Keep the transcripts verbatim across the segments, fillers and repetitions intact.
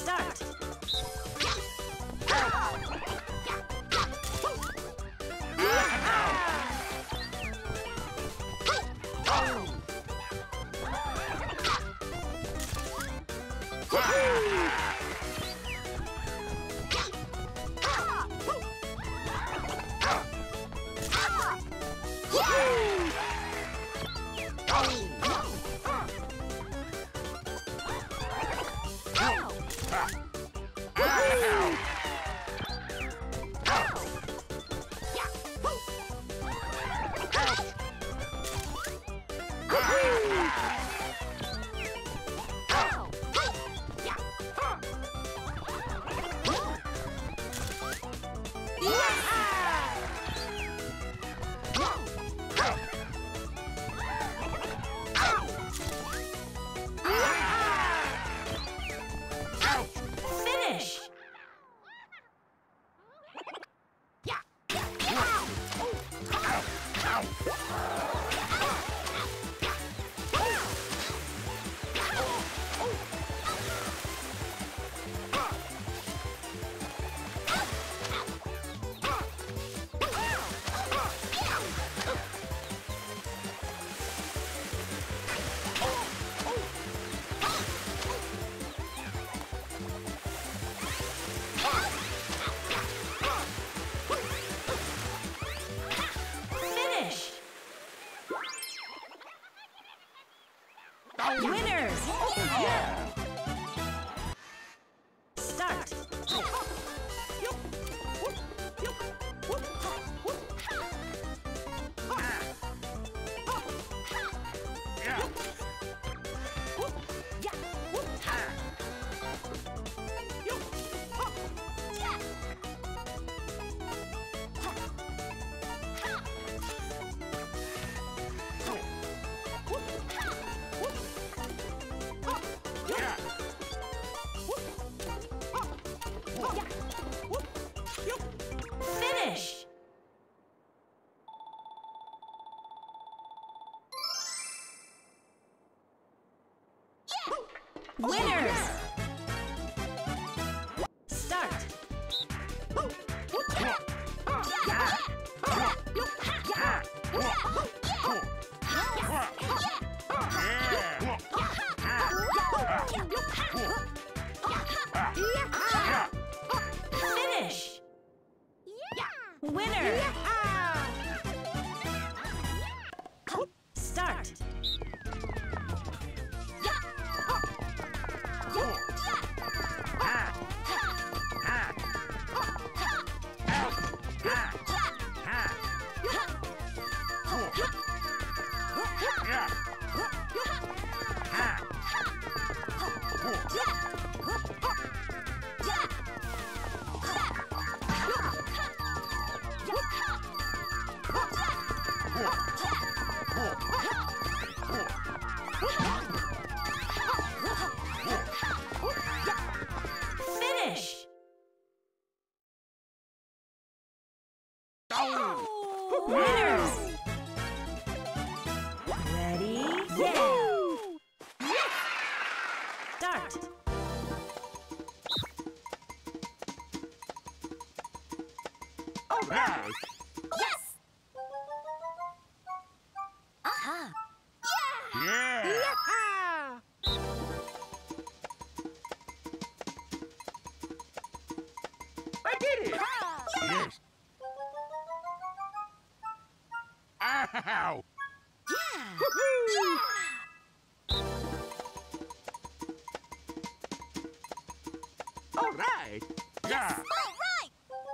Start. Winners! Yeah! Start! Finish! Winners! Start! Finish! Winner! Start! Finish! Winners! Ready? Yeah! Start! All right! Yes! Uh-huh. Yeah! Yeah! I did it! Yes! Ow! Yeah! Woohoo! All right! Yeah! All right!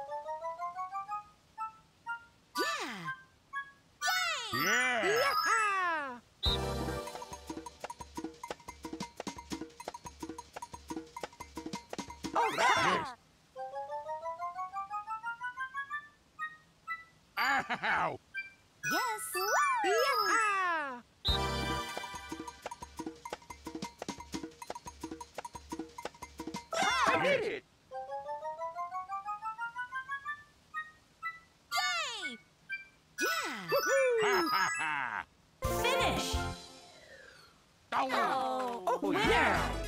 Yeah! Yay! Yeah! All right! Ow! Yes! Yeah! I did it! Yay! Yeah! Ha ha ha! Finish! Oh! Oh! Oh, Winner!